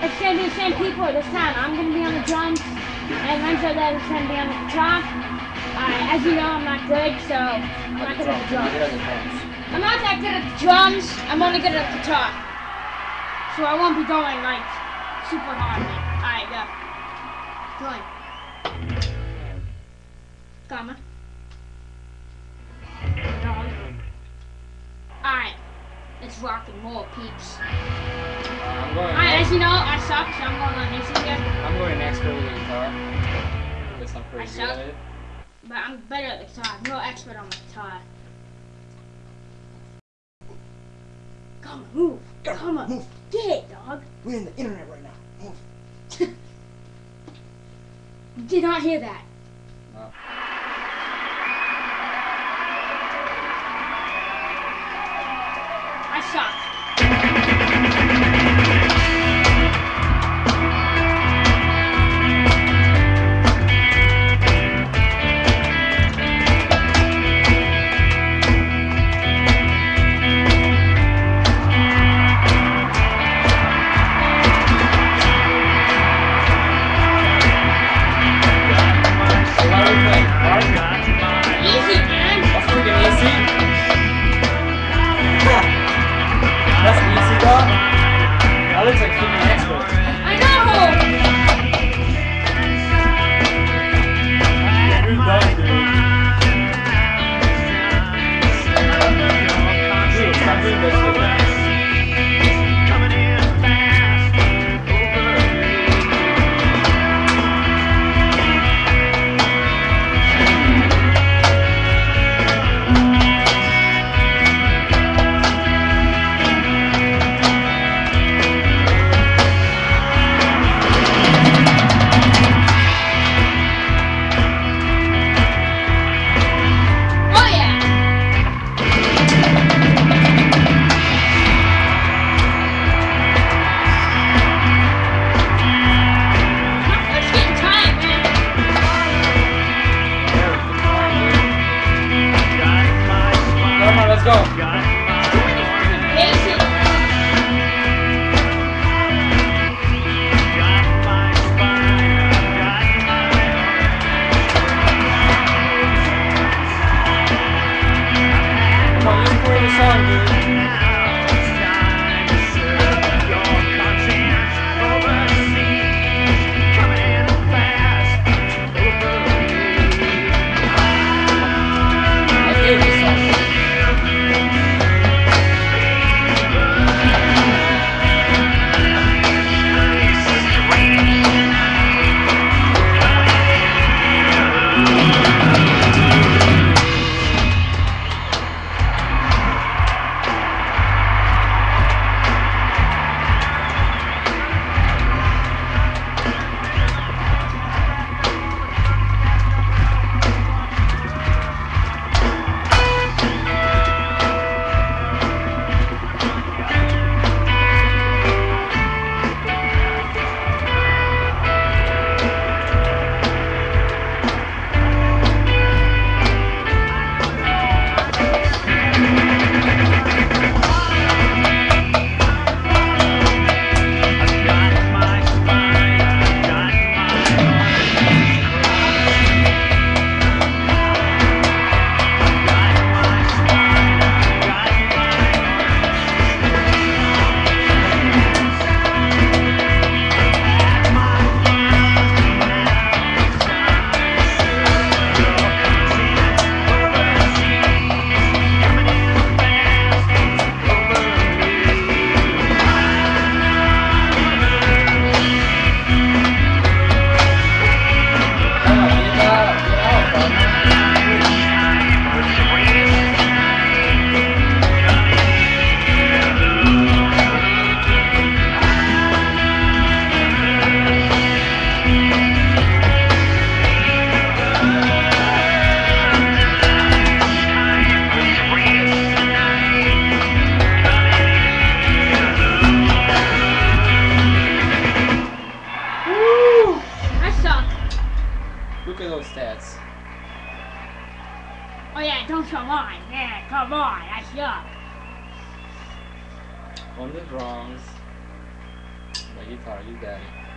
It's gonna be the same people this time. I'm gonna be on the drums, and Renzo is gonna be on the guitar. As you know, I'm not good, so I'm not good at the drums. I'm not that good at the drums. I'm only good at the guitar, so I won't be going like super hard. Alright, go. Going. Gamma. Alright. Let's rock and roll, peeps. I'm going. Alright, as you know, I suck, so I'm going on easy here. I'm going expert with the guitar. Because I'm pretty good suck, at it. but I'm better at the guitar. I'm no expert on the guitar. Come on, move. Come on. Move. Get it, dog. We're in the internet right now. Move. Did not hear that. No. I suck. Easy, man. That's freaking easy. That's easy, dog. That looks like freaking expert. I know. You're done, dude. Dude, stop doing this shit. Oh yeah. Let's get in time, man. Come on, let's go. Basic. Come on, let's play the song, dude. I hate this song. Come on, get out, Woo! I suck. Look at those stats. Oh yeah, don't come on. Yeah, come on. I suck. On the drums. guitar, you got it.